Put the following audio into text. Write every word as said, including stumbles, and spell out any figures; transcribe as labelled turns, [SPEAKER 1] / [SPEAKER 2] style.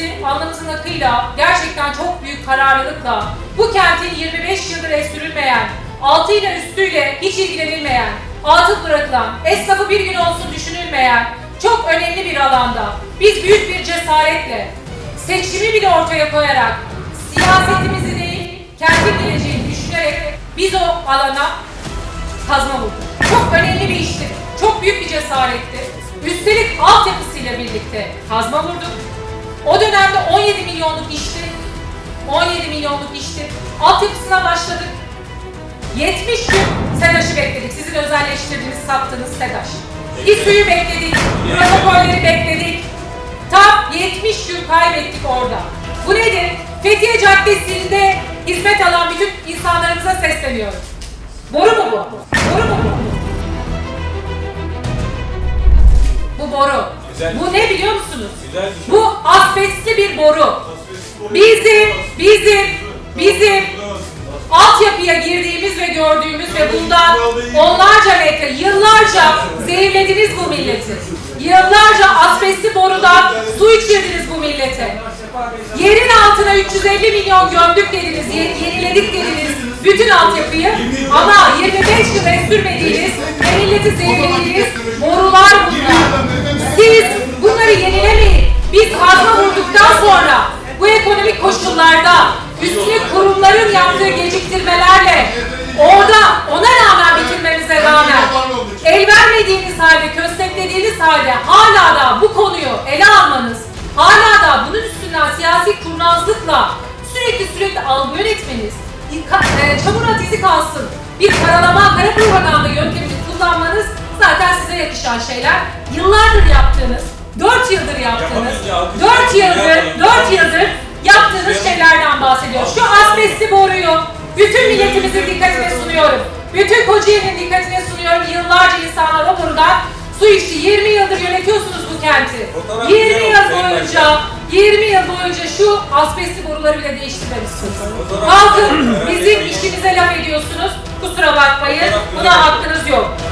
[SPEAKER 1] Partisi alnımızın akıyla, gerçekten çok büyük kararlılıkla bu kentin yirmi beş yıldır es sürülmeyen, altıyla üstüyle hiç ilgilenilmeyen, atıl bırakılan, esnafı bir gün olsun düşünülmeyen çok önemli bir alanda biz büyük bir cesaretle, seçimi bile ortaya koyarak, siyasetimizi değil, kendi geleceğini düşünerek biz o alana kazma vurduk. Çok önemli bir işti, çok büyük bir cesaretti. Üstelik altyapısıyla birlikte kazma vurduk. O dönemde on yedi milyonluk işti, on yedi milyonluk işti. Altyapısına başladık. yetmiş gün SEDAŞ'ı bekledik. Sizin özelleştirdiğiniz, sattığınız SEDAŞ. İSÜ'yü bekledik, protokolleri bekledik. Tam yetmiş gün kaybettik orada. Bu nedir? Fethiye Caddesi'nde hizmet alan bütün insanlarımıza sesleniyoruz. Boru mu bu? Boru mu bu? Bu boru. Güzel. Bu ne biliyor musunuz? Güzel. Bu asbestli bir boru. Bizim, bizim, bizim altyapıya girdiğimiz ve gördüğümüz ve bundan onlarca metre, yıllarca zehirlediniz bu milleti. Yıllarca asbestli borudan su içirdiniz bu millete. Yerin altına üç yüz elli milyon gömdük dediniz, yeniledik dediniz bütün altyapıyı. Ama yirmi beş yıl es sürmediğiniz ve milleti zehirlediğiniz borular bunlar. Siz bunları yenilemeyin. Biz kazma vurduktan sonra bu ekonomik koşullarda üstüne kurumların yaptığı geciktirmelerle orada ona rağmen bitirmemize rağmen el vermediğiniz halde, kösteklediğiniz halde hala da bu konuyu ele almanız, hala da bunun üstünden siyasi kurnazlıkla sürekli sürekli algı yönetmeniz, çamur at izi kalsın bir karalama, kara propaganda yöntemini kullanmanız zaten size yakışan şeyler. Yıllardır yaptığınız, dört yıldır yaptığınız, dört yıldır, dört yıldır yaptığınız şeylerden bahsediyoruz. Şu asbestli boruyu bütün milletimizin dikkatine sunuyorum. Bütün Kocaeli'nin dikkatine sunuyorum. Yıllarca insanlar o borudan su içti. yirmi yıldır yönetiyorsunuz bu kenti. yirmi yıl boyunca, yirmi yıl boyunca şu asbestli boruları bile değiştirmemişsiniz. Halkın bizim işimize laf ediyorsunuz. Kusura bakmayın. Buna hakkınız yok.